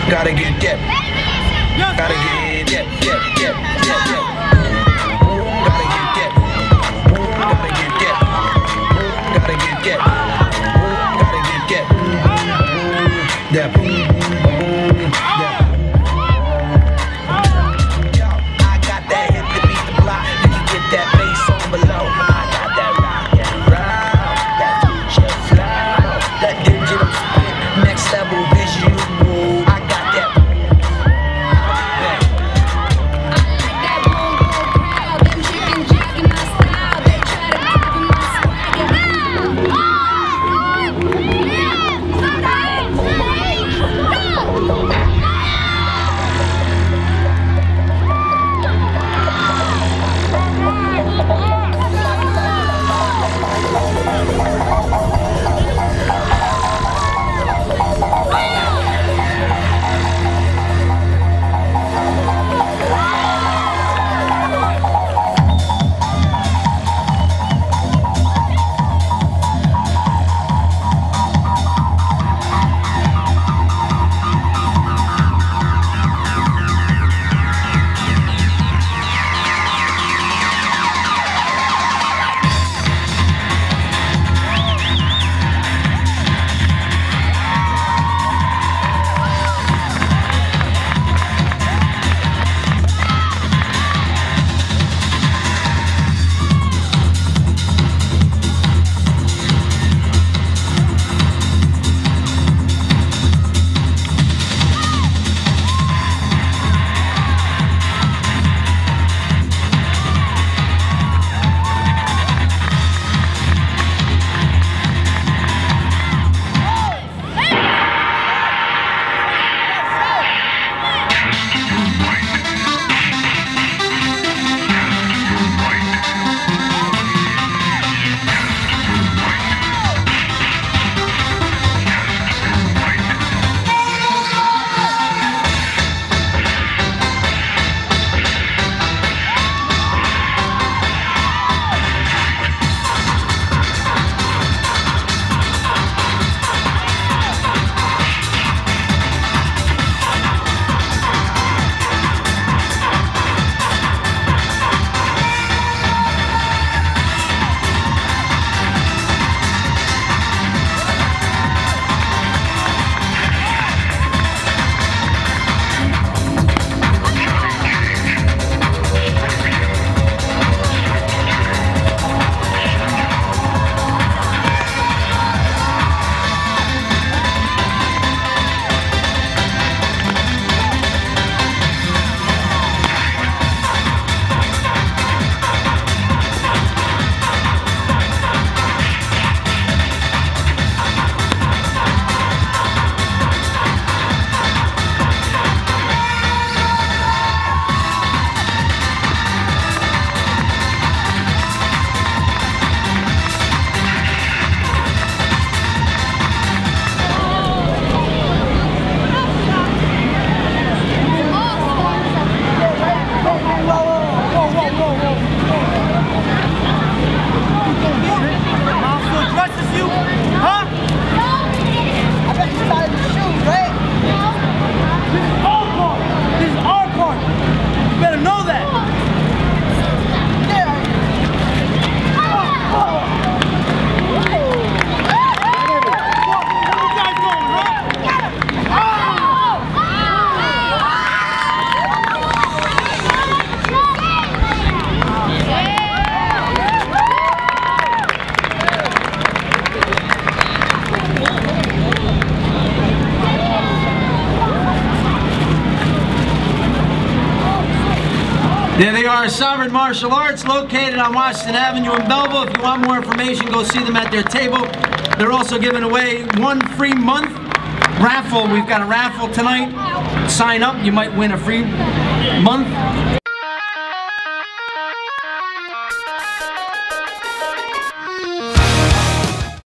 Gotta get dip. Gotta get dip, dip, dip, dip, dip. Gotta get dip. Gotta get dip. Gotta get dip. Gotta get dip. Dip. Dip. Yo, I got that hip to beat the block. You can get that bass on below. I got that rock and roll, that future flow, that digital spit, next level visual. I got that. There they are, Sovereign Martial Arts, located on Washington Avenue in Belleville. If you want more information, go see them at their table. They're also giving away 1 free month raffle. We've got a raffle tonight. Sign up, you might win a free month.